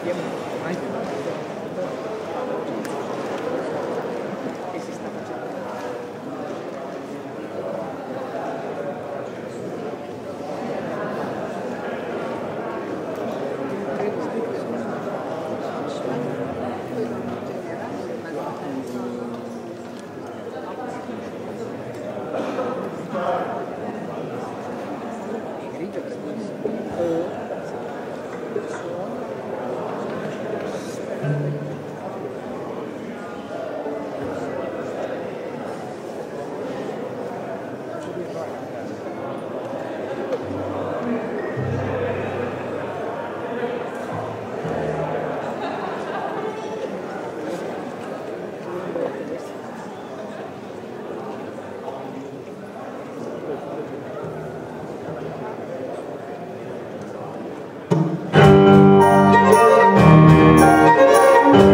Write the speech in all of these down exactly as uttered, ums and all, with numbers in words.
Thank you.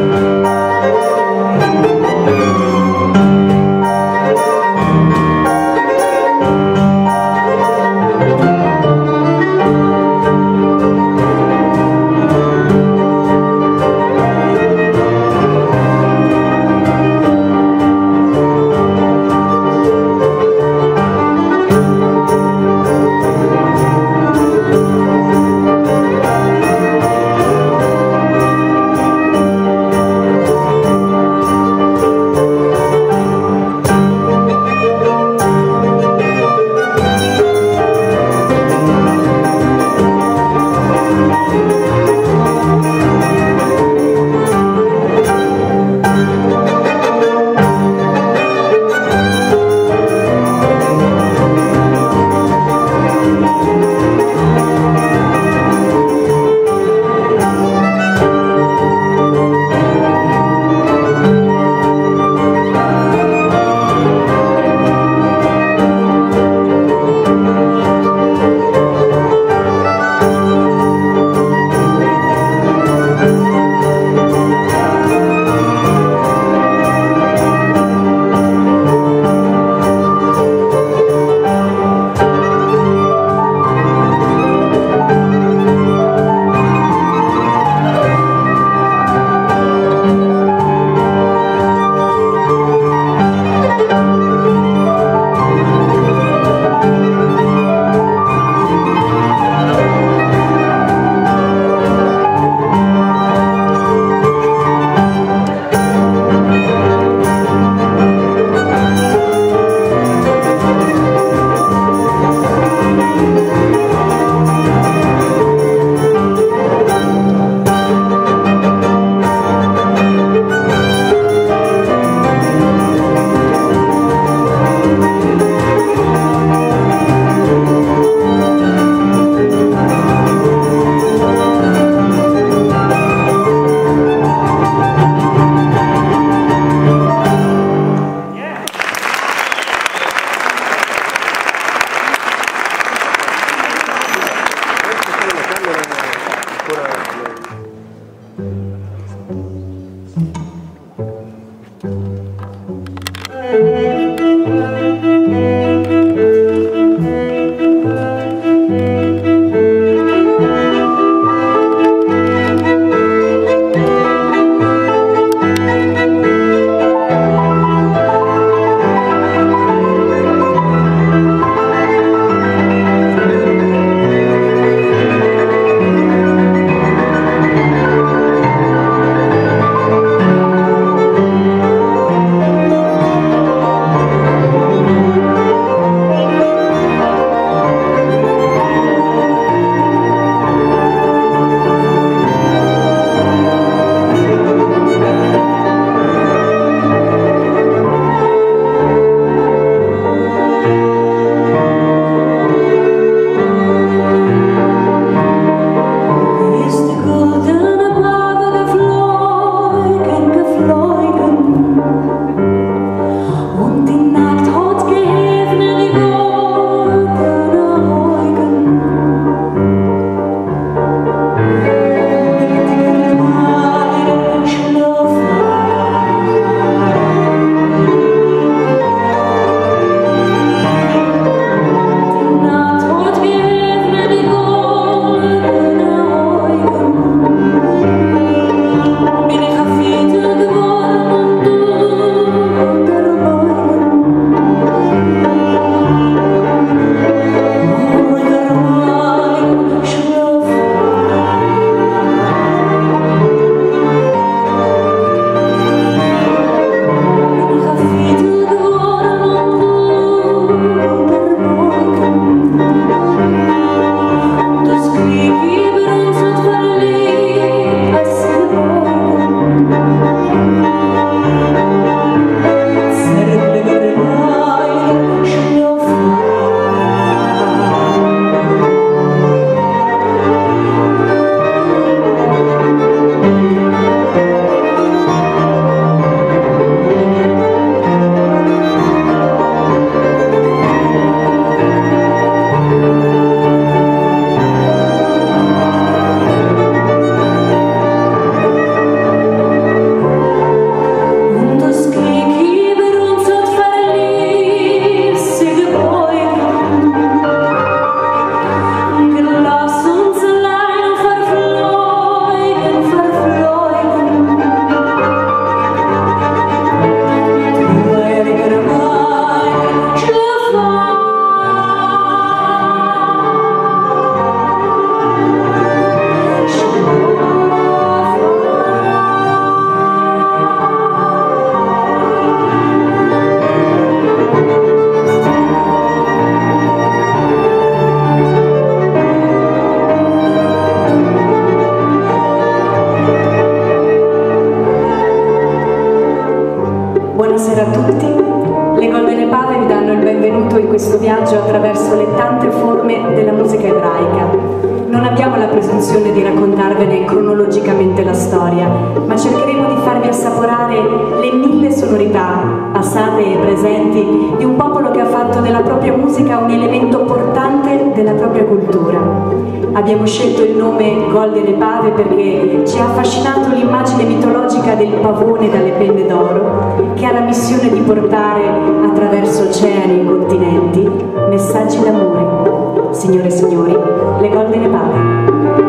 Buonasera a tutti. Le Goldene Pave vi danno il benvenuto in questo viaggio attraverso le tante forme della musica ebraica. Non abbiamo la presunzione di raccontarvene cronologicamente la storia, ma cercheremo di farvi assaporare le mille sonorità, passate e presenti, di un popolo che ha fatto della propria musica un elemento portante della propria cultura. Abbiamo scelto il nome Goldene Pave perché ci ha affascinato l'immagine mitologica del pavone dalle penne d'oro, che ha la missione di portare attraverso oceani e continenti messaggi d'amore. Signore e signori, le Goldene Pave.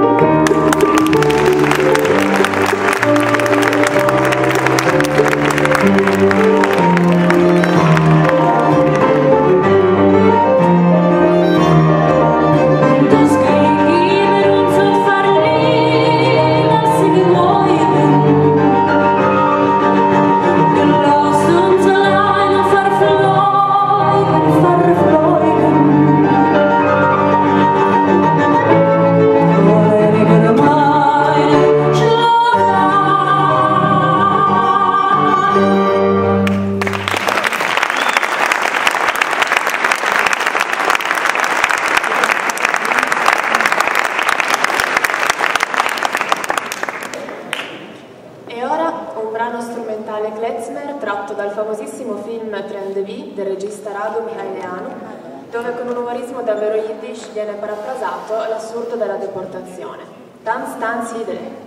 del regista Radu Mihaileanu, dove con un umorismo davvero yiddish viene parafrasato l'assurdo della deportazione. Tanz, tanz, hidele.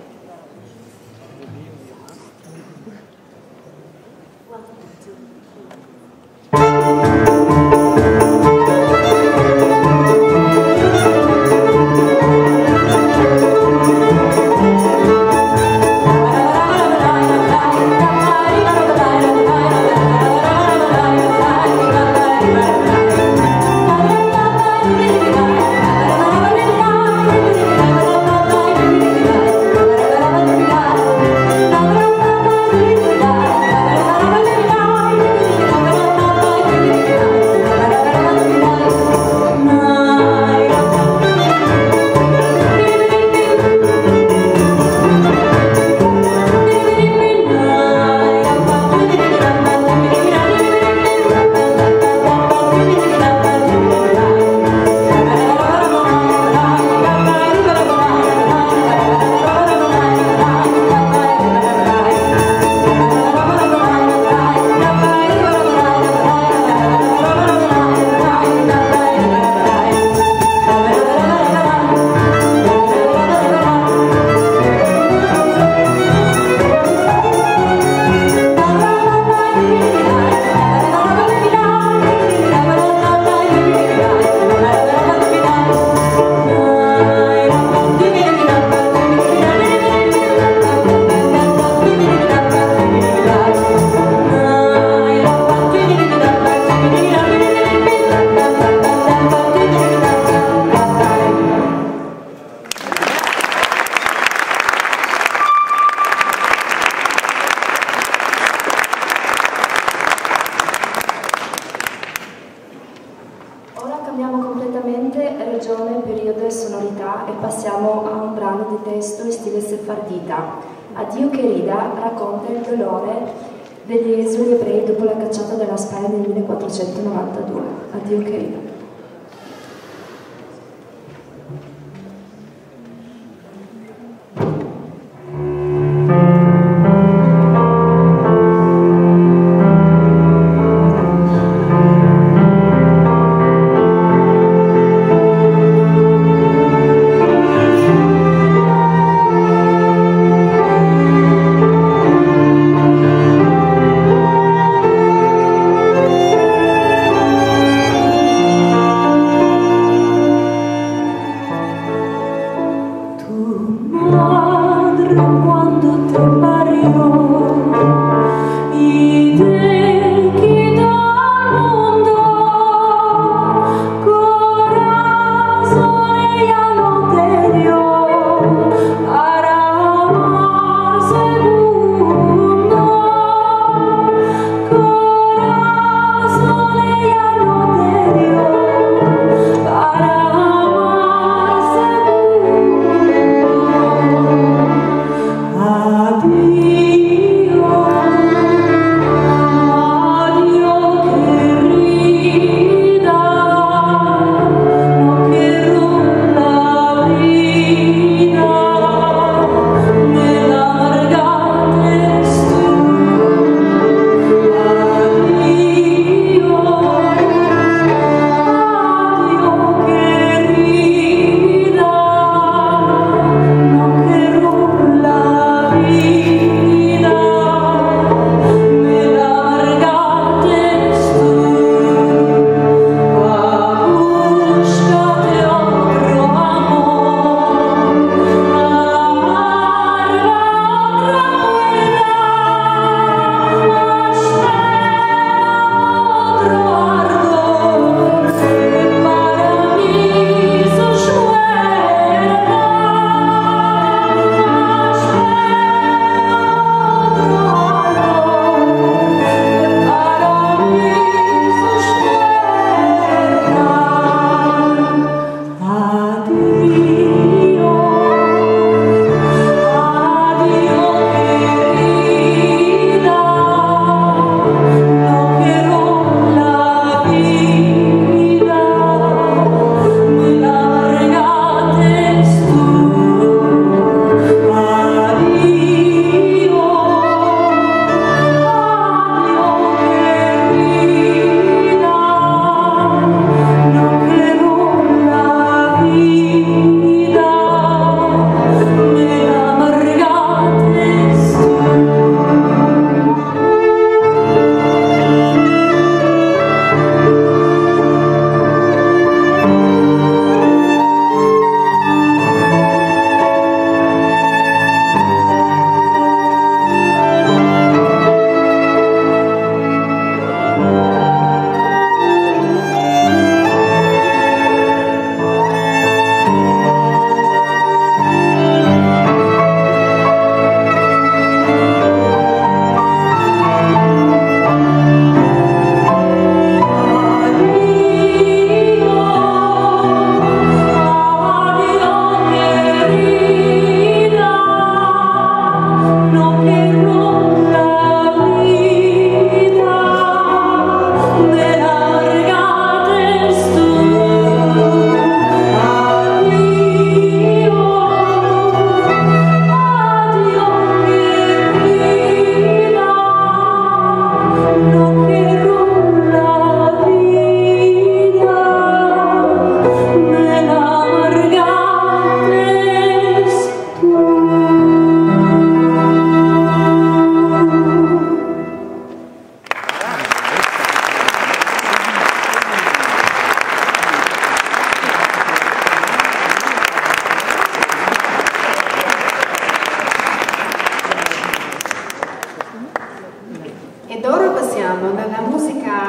Addio Querida racconta il dolore degli esuli ebrei dopo la cacciata della Spagna nel millequattrocentonovantadue. Addio Querida. Thank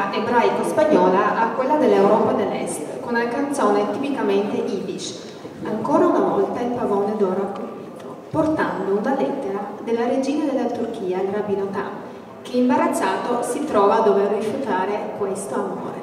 musica ebraico-spagnola a quella dell'Europa dell'Est, con una canzone tipicamente yiddish. Ancora una volta il pavone d'oro ha colpito, portando una lettera della regina della Turchia, il rabbino Tam, che imbarazzato si trova a dover rifiutare questo amore.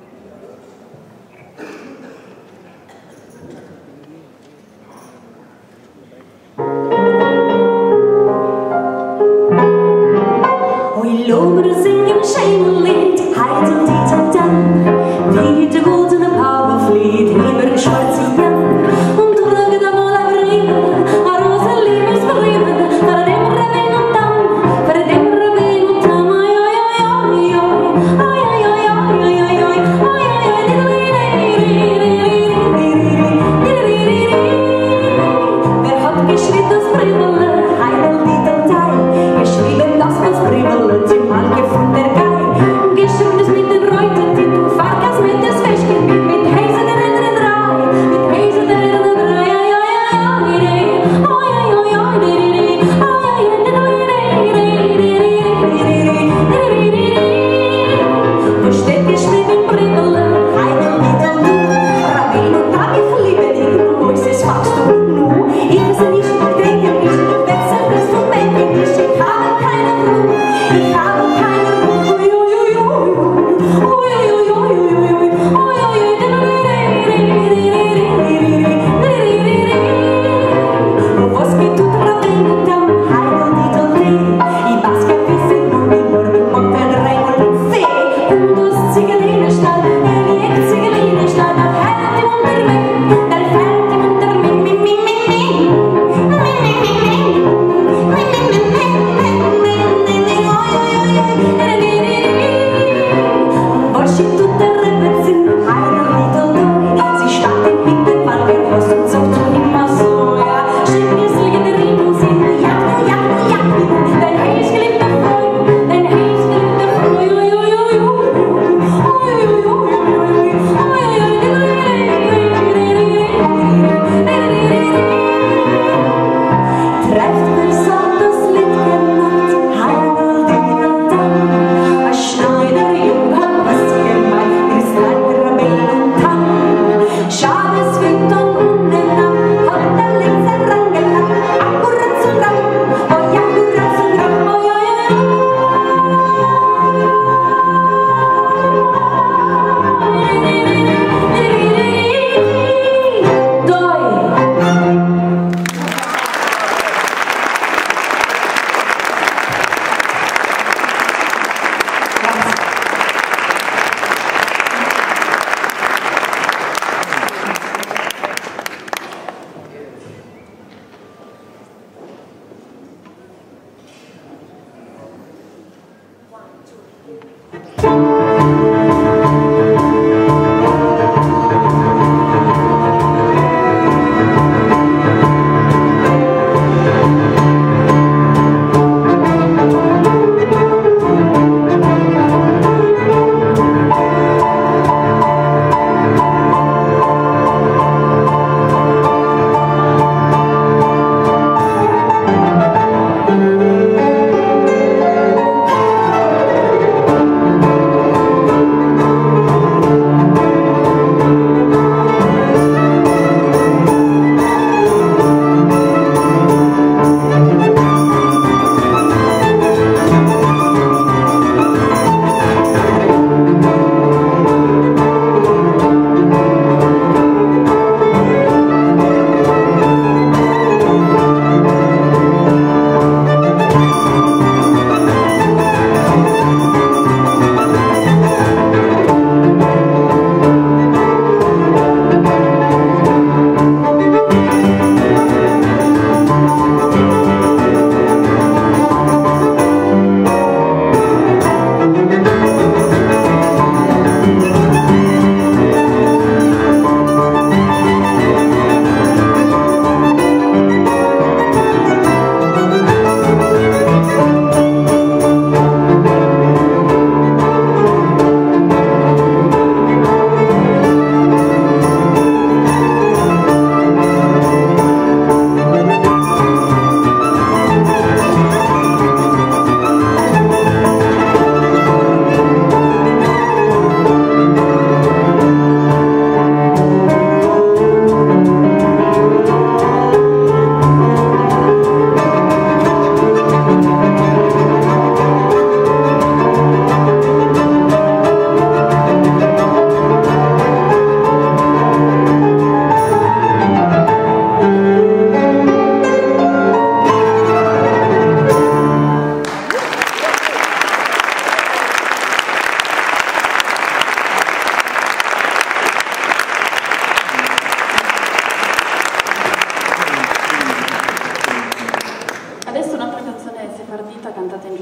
Loben zingen schemerlied, heitel die tot dan, wie de goldene pauwe vliet, lieber schwarze Jan, und drücke da wohl a Briefe, a rosa Liebesbriefe, für dem Reben und Damm, für dem Reben und Damm, oi, oi, oi, oi, oi, oi, oi, oi, oi, oi, oi, wer hat geschrieben das Briefele, heitel die tot dan, geschrieben das das Briefele, Malke von der Gei, geschrieben mit den Reuten, die du Farkas mit des Fischchen, mit Heise der Räder drei, mit Heise der Räder drei, ai, ai, ai, ai, ai, ai, ai, wo steht geschrieben Briefele, Heidel, Wiedel, du, Rabbin und Tag, ich liebe dich, du Moises, machst du nu, ich weiß nicht, ich denke nicht, du wechselst, bist du denke nicht, ich habe keine Ruhe, ich habe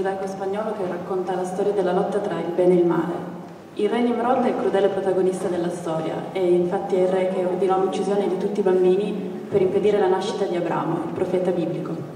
giudaico-spagnolo che racconta la storia della lotta tra il bene e il male. Il re Nimrod è il crudele protagonista della storia e infatti è il re che ordinò l'uccisione di tutti i bambini per impedire la nascita di Abramo, il profeta biblico.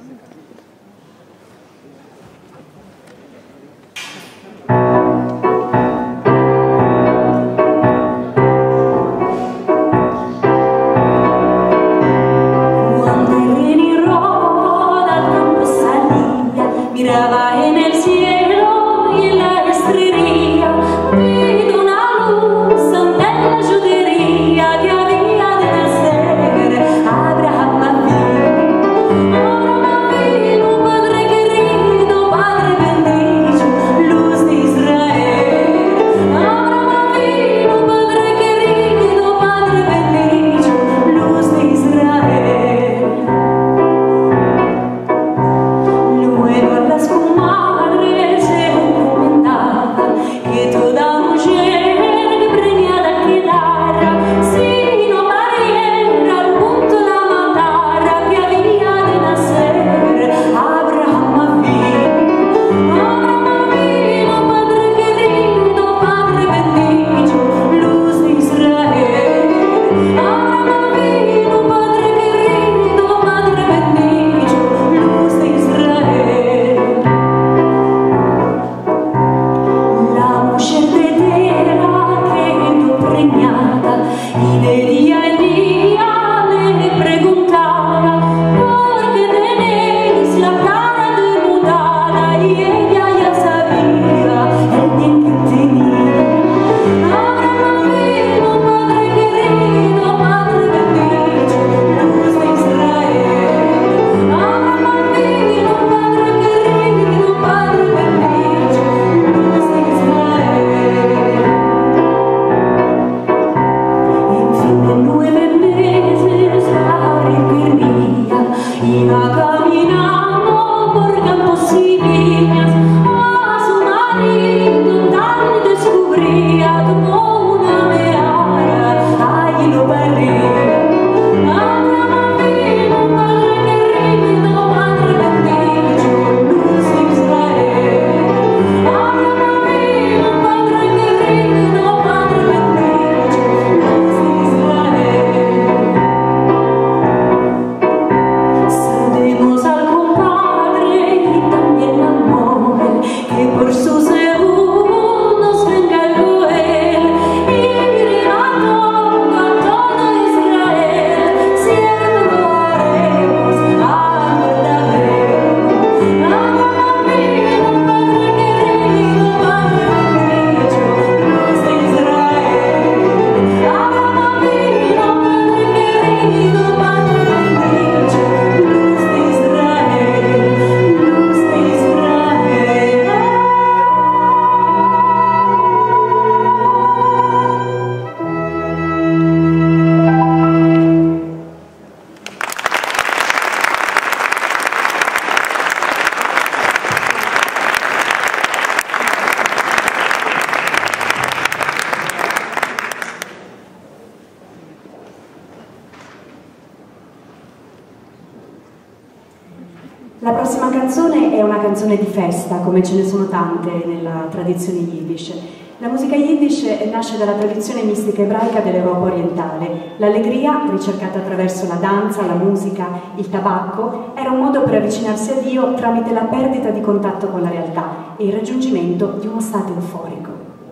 La prossima canzone è una canzone di festa, come ce ne sono tante nella tradizione yiddish. La musica yiddish nasce dalla tradizione mistica ebraica dell'Europa orientale. L'allegria, ricercata attraverso la danza, la musica, il tabacco, era un modo per avvicinarsi a Dio tramite la perdita di contatto con la realtà e il raggiungimento di uno stato euforico.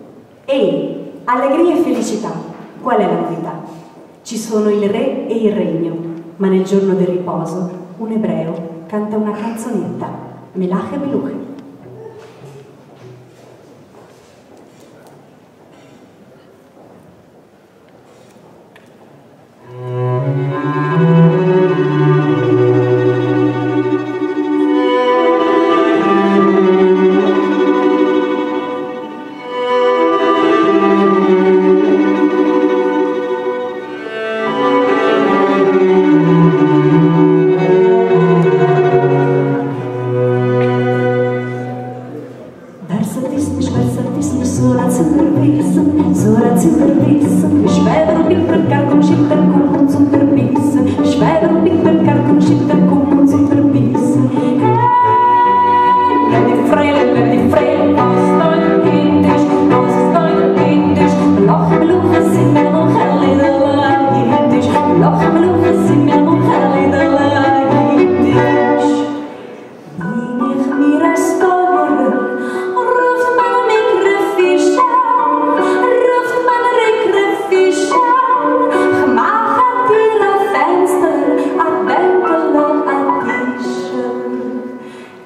Ehi, allegria e felicità, qual è la novità? Ci sono il re e il regno, ma nel giorno del riposo un ebreo canta una canzonetta, Melach e Meluch.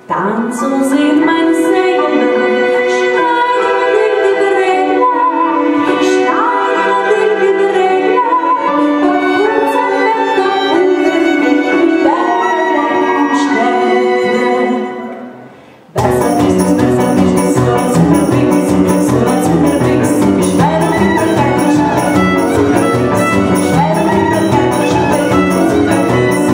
Tanzen sieht mein Segel, schneiden in die Bredla, schneiden in die Bredla, auf unser Bett und die Berge und Städte. Besser ist es, besser ist es, so als unterwegs, so als unterwegs, schwer und unterwegs, schwer und unterwegs, schwer und unterwegs.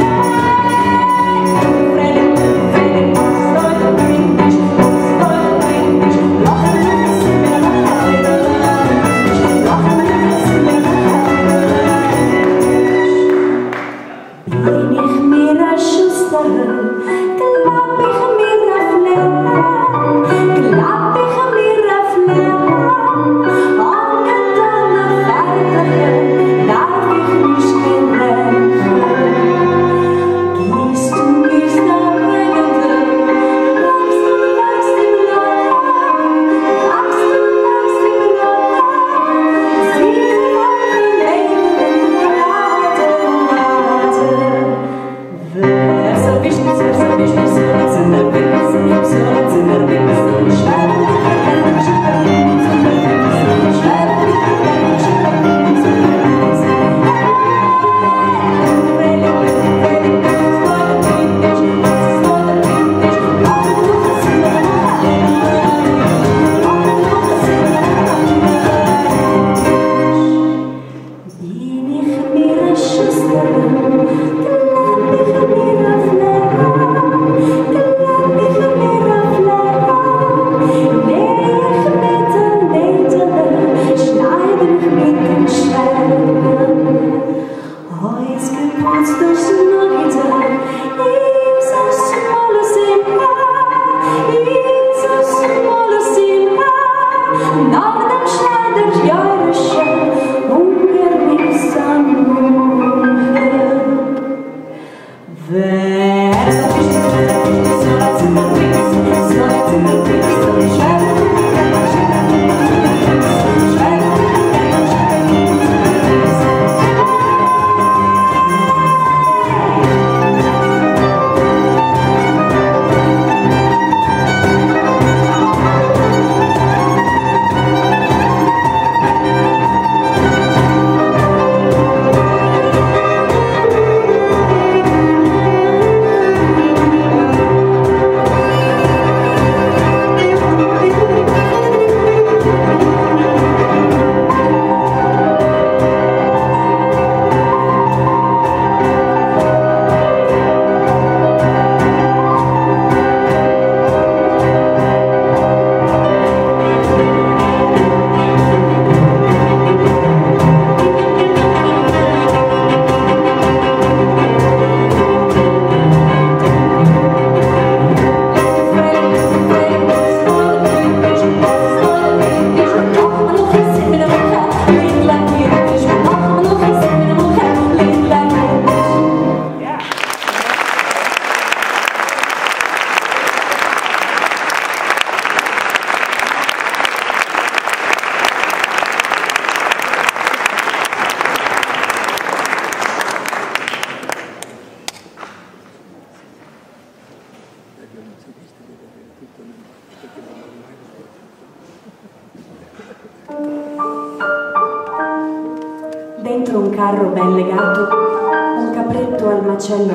Dentro un carro ben legato, un capretto al macello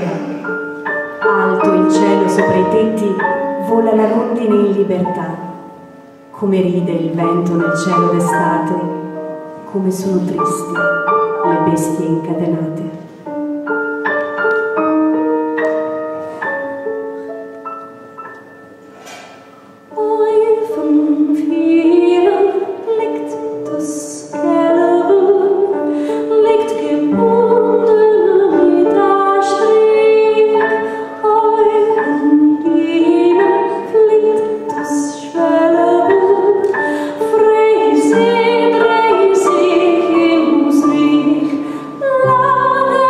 va. Alto il cielo sopra i tetti, vola la rondine in libertà. Come ride il vento nel cielo d'estate, come sono tristi le bestie incatenate. Love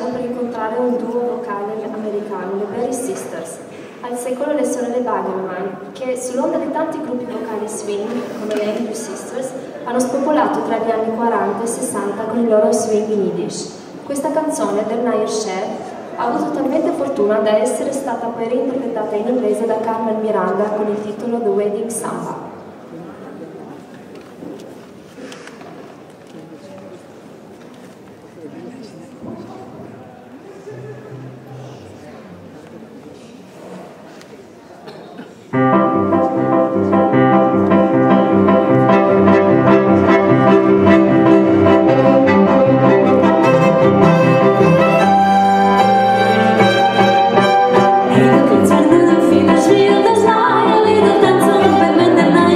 per incontrare un duo vocale americano, le Berry Sisters. Al secolo le sorelle Bagelman, che sull'onda di tanti gruppi vocali swing, come le Andrew Sisters, hanno spopolato tra gli anni quaranta e sessanta con il loro swing in Yiddish. Questa canzone del Nair Sher ha avuto talmente fortuna da essere stata poi reinterpretata in inglese da Carmen Miranda con il titolo The Wedding Samba. Feel the smile, a little dance on the bed and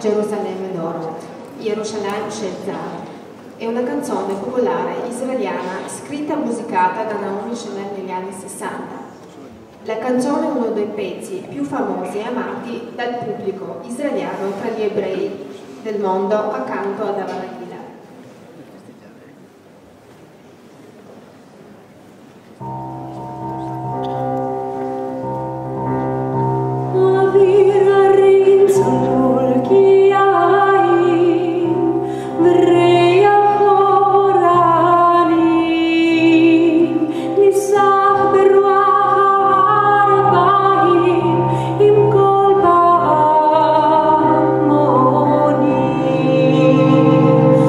Gerusalemme d'oro, Yerushalayim Shetzar. È una canzone popolare israeliana scritta e musicata da Naomi Shemer negli anni sessanta. La canzone è uno dei pezzi più famosi e amati dal pubblico israeliano tra gli ebrei del mondo accanto ad Avraham. Im Kolba Moni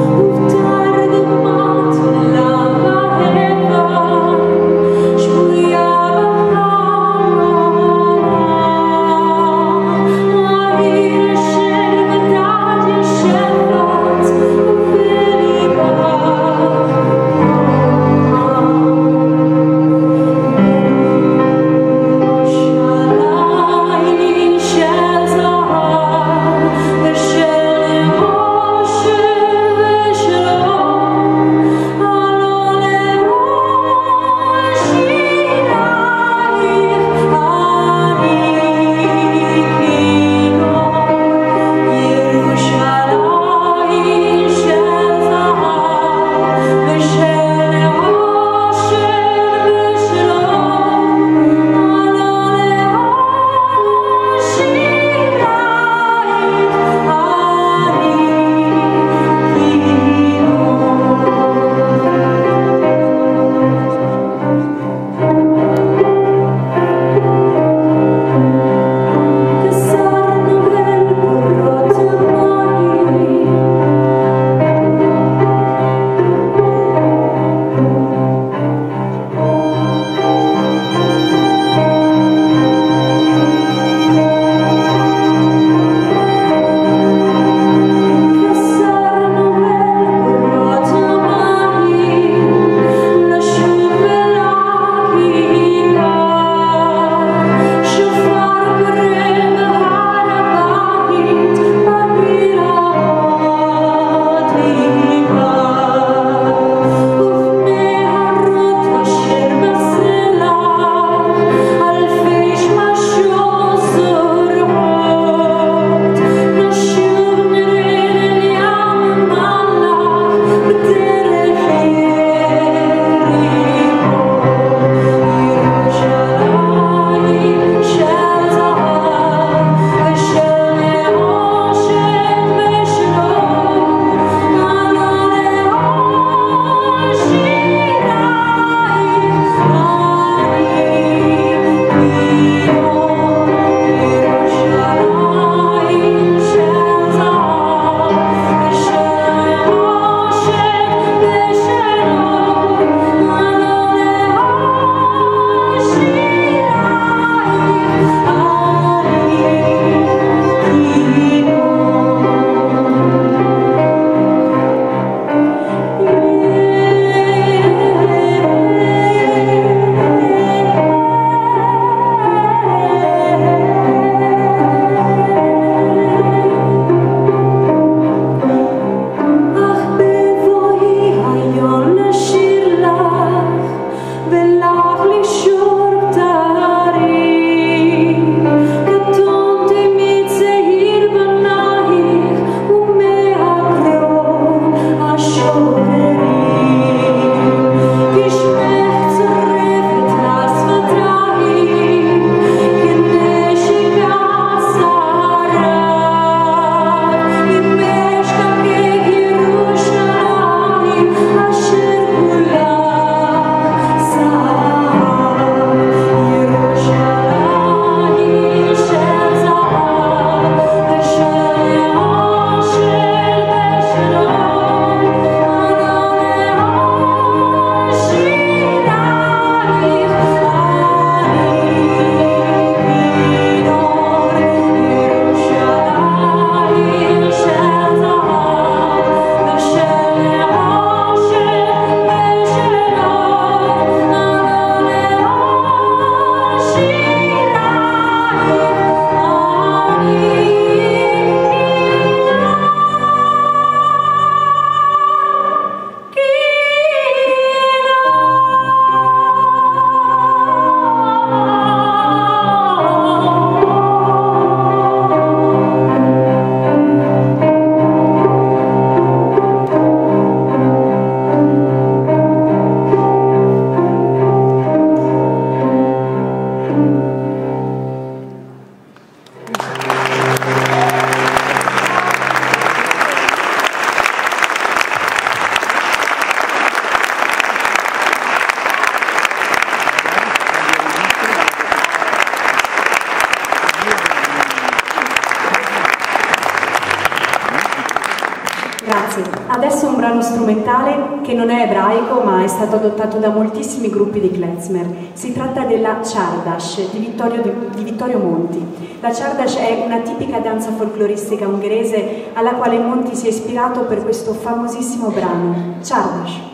Grazie. Adesso un brano strumentale che non è ebraico ma è stato adottato da moltissimi gruppi di klezmer. Si tratta della Csárdas di Vittorio, di Vittorio Monti. La Csárdas è una tipica danza folcloristica ungherese alla quale Monti si è ispirato per questo famosissimo brano, Csárdas.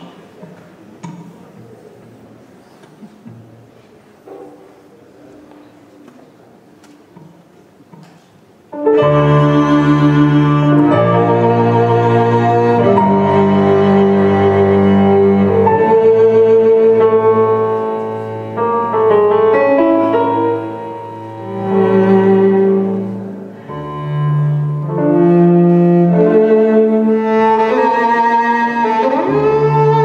Thank you.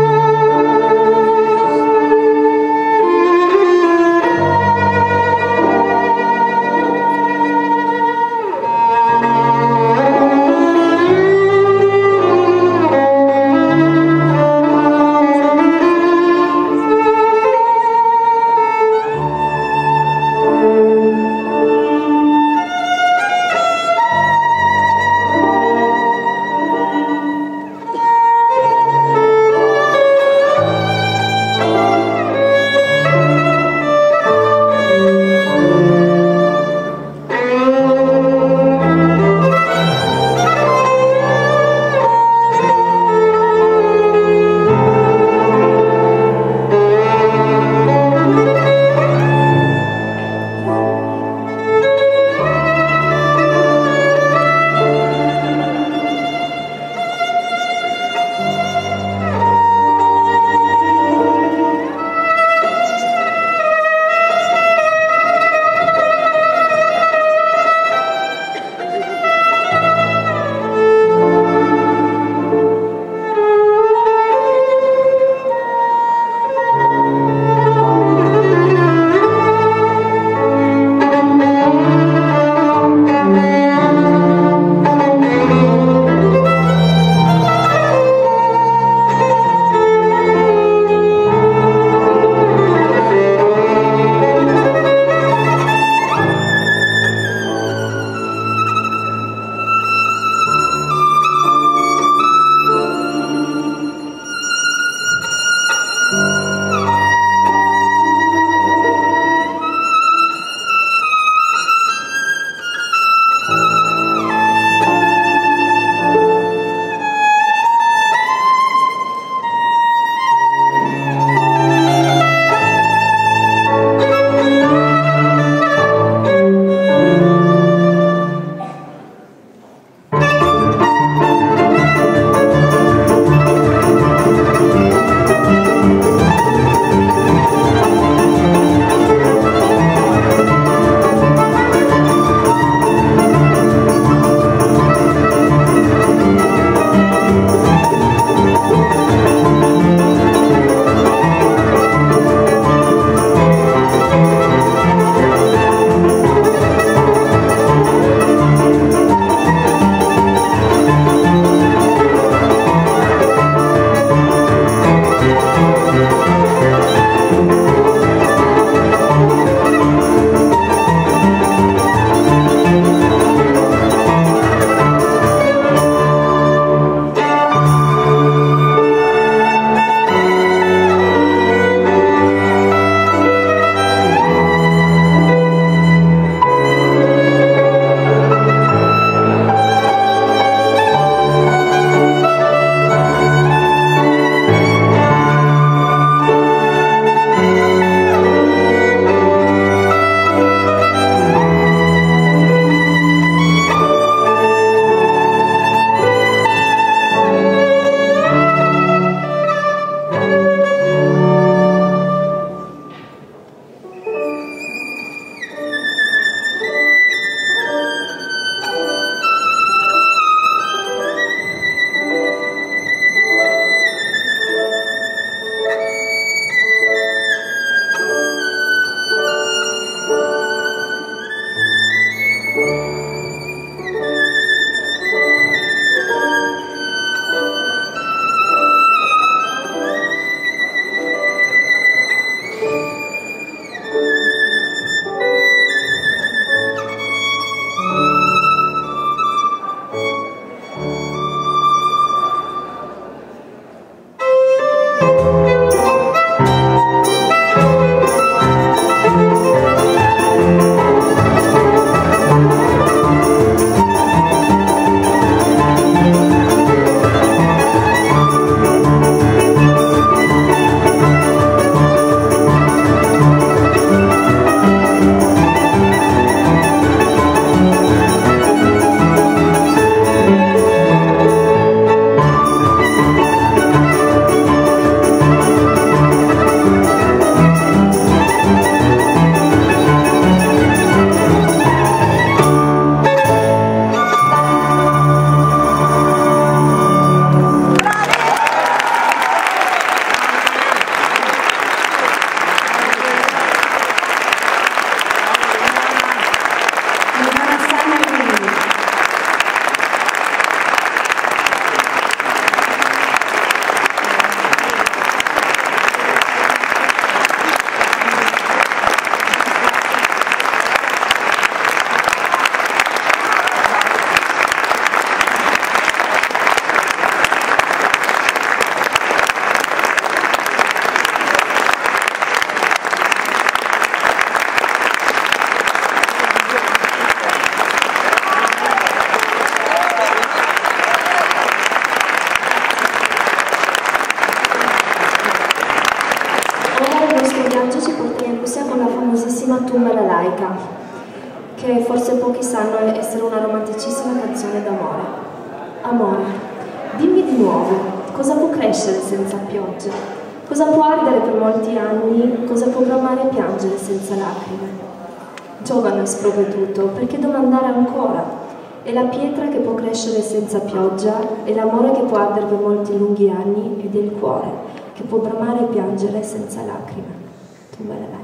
forse pochi sanno essere una romanticissima canzone d'amore. Amore, dimmi di nuovo, cosa può crescere senza pioggia? Cosa può ardere per molti anni? Cosa può bramare e piangere senza lacrime? Giovane ho sprovveduto, perché domandare ancora? È la pietra che può crescere senza pioggia, è l'amore che può ardere per molti lunghi anni ed è il cuore che può bramare e piangere senza lacrime. Tu me la dai.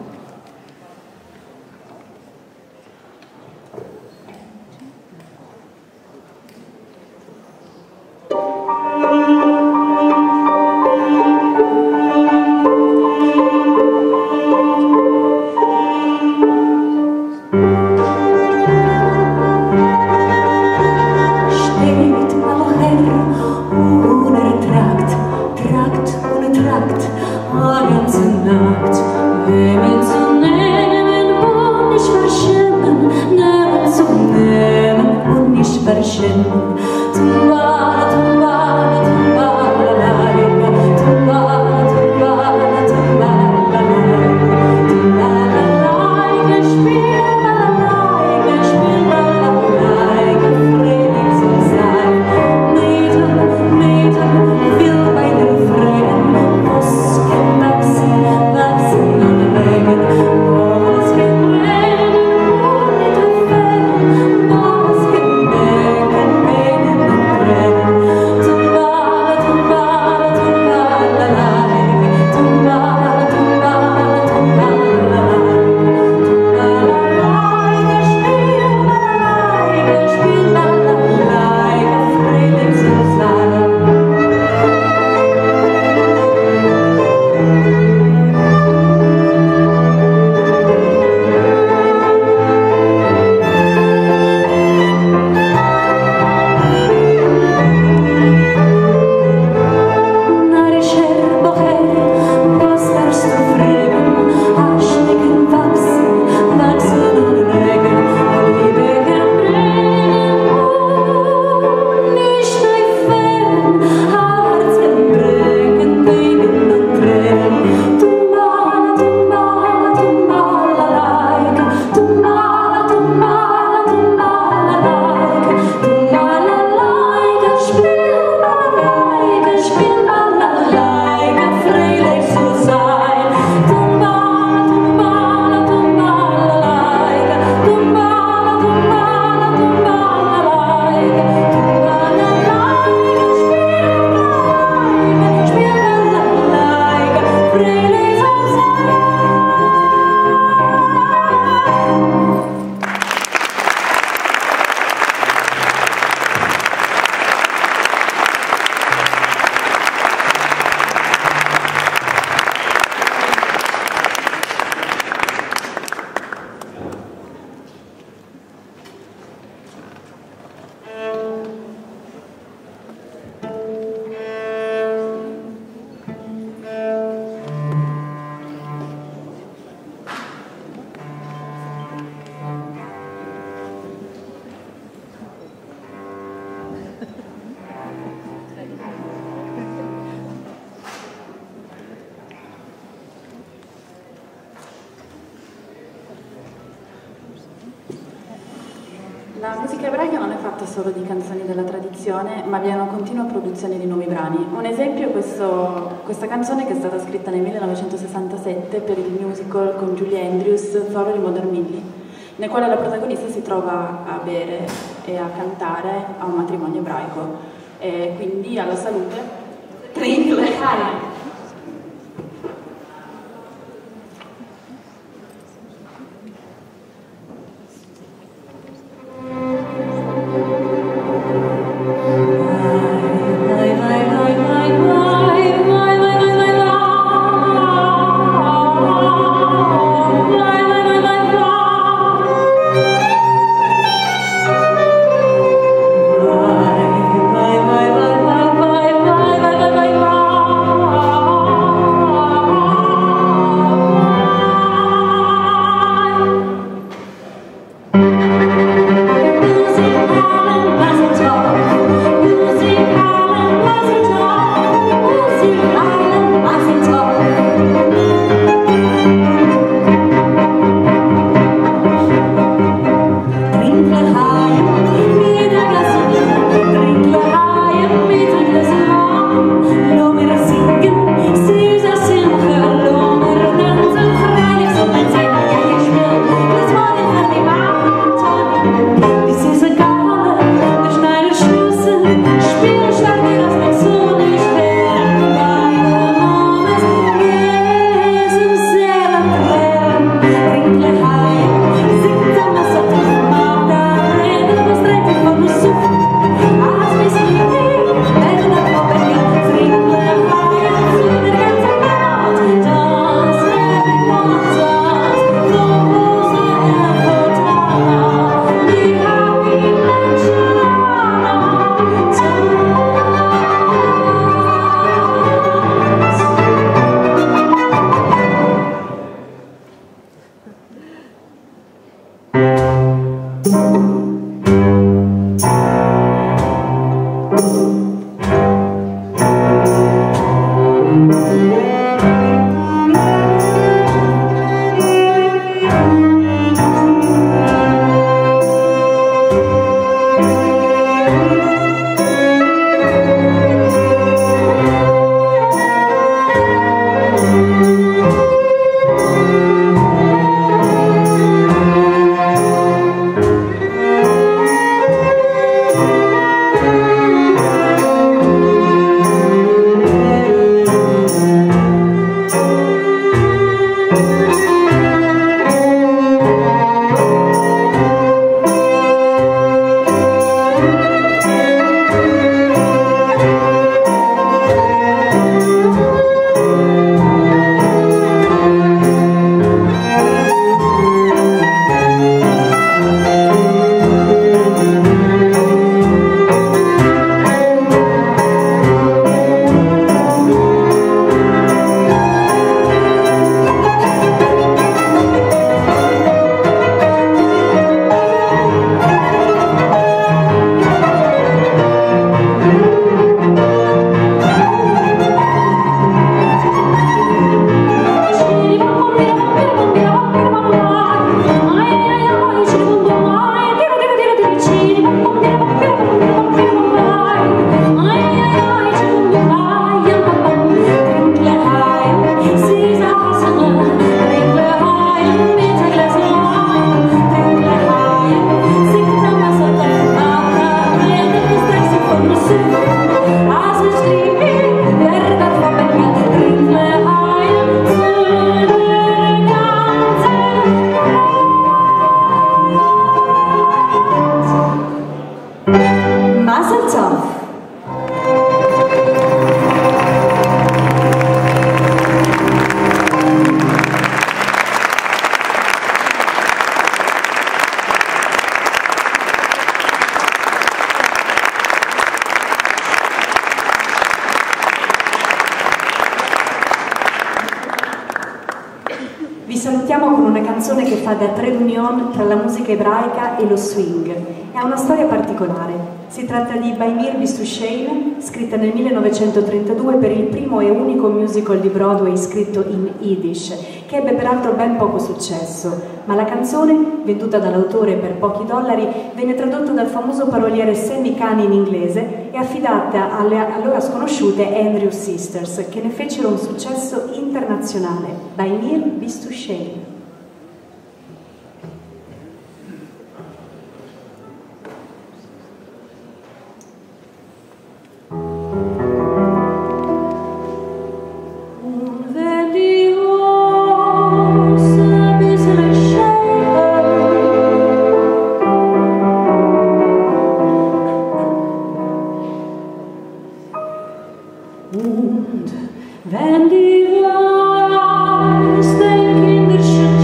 La musica ebraica non è fatta solo di canzoni della tradizione, ma vi è una continua produzione di nuovi brani. Un esempio è questo, questa canzone che è stata scritta nel millenovecentosessantasette per il musical con Julie Andrews, Thor il Modern Millie, nel quale la protagonista si trova a bere e a cantare a un matrimonio ebraico. E quindi alla salute. Trink L'Chaim. Bye. Lights Off. Vi salutiamo con una canzone che fa da trade union tra la musica ebraica e lo swing. Ha una storia particolare. Si tratta di By Mir bis to Shame, scritta nel millenovecentotrentadue per il primo e unico musical di Broadway scritto in Yiddish, che ebbe peraltro ben poco successo, ma la canzone, venduta dall'autore per pochi dollari, venne tradotta dal famoso paroliere Sammy Kahn in inglese e affidata alle allora sconosciute Andrews Sisters, che ne fecero un successo internazionale. By Mir bis to Shame. Und wenn die Weiß den Kinderschützen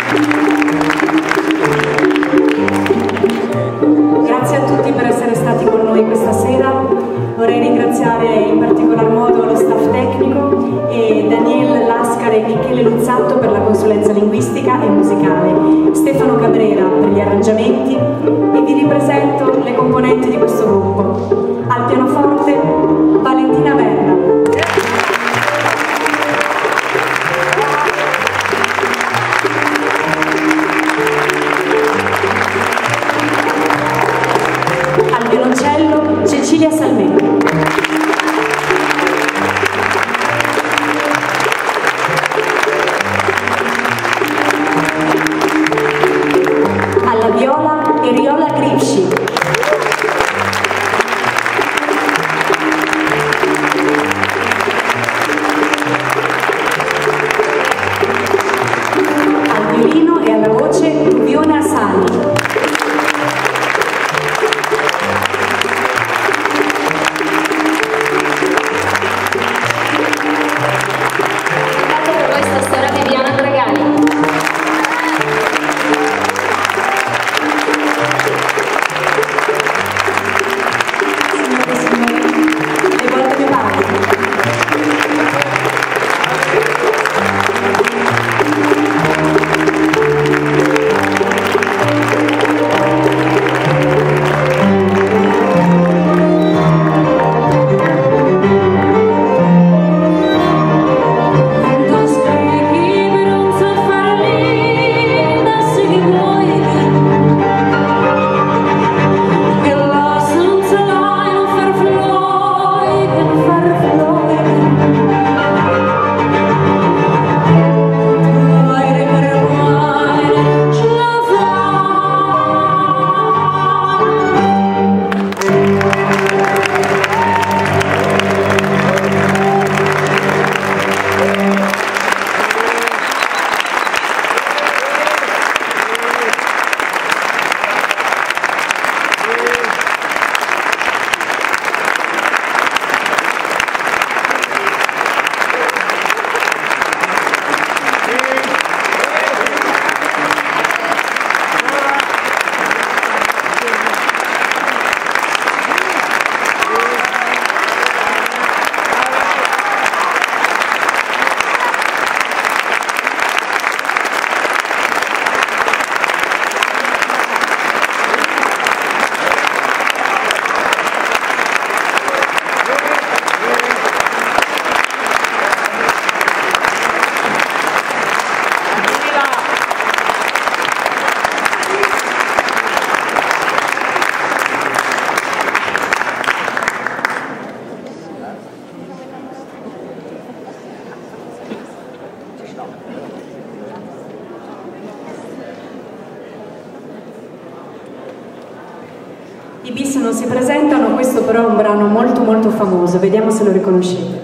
Grazie a tutti per essere stati con noi questa sera. Vorrei ringraziare in particolar modo lo staff tecnico e Daniel Lascare e Michele Luzzatto per la consulenza linguistica e musicale, Stefano Cabrera per gli arrangiamenti e vi ripresento le componenti di questo gruppo. Al pianoforte Valentina Verna. Al violoncello Cecilia Salmetti. Alla viola Eriola Gripsci. Al violino e alla voce Rubione Asani. I Bis non si presentano, questo però è un brano molto molto famoso, vediamo se lo riconoscete.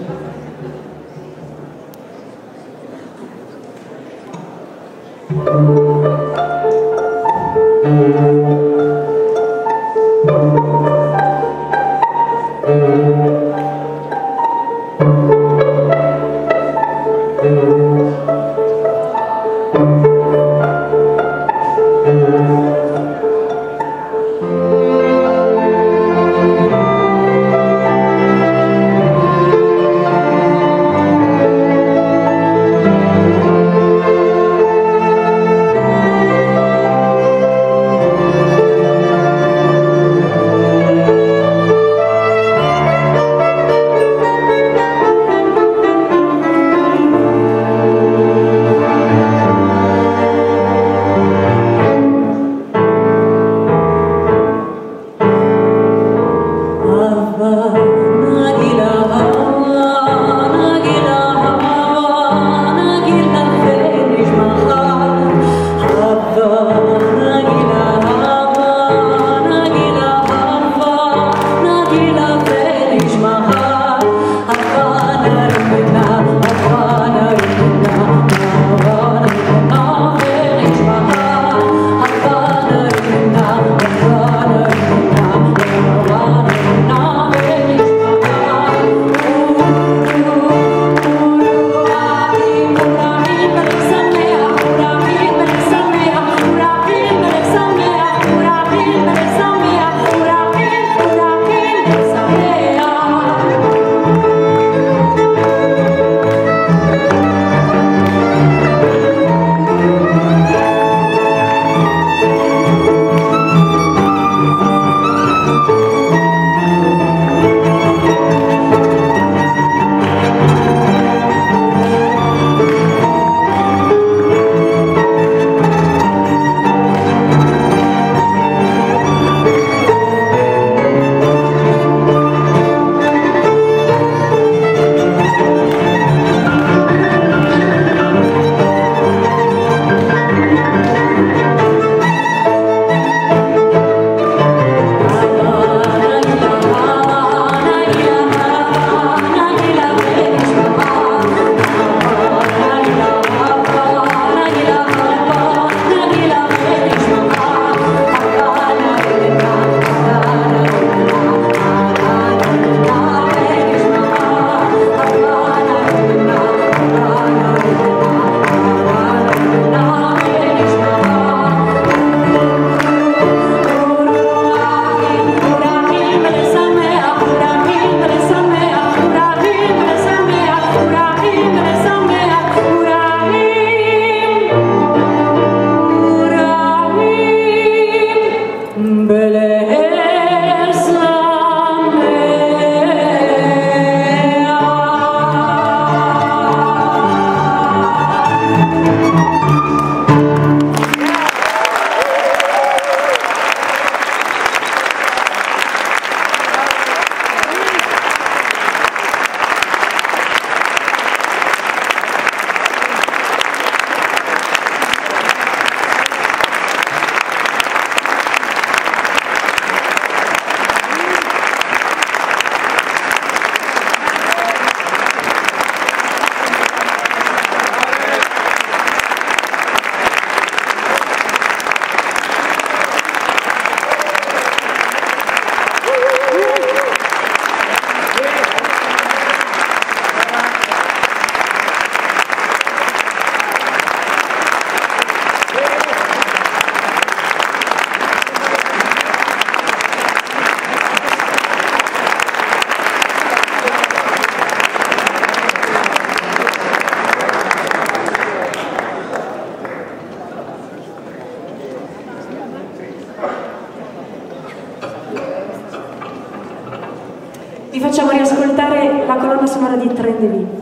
colonna sonora di Trendevi.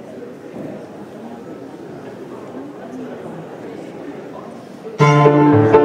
Thank you.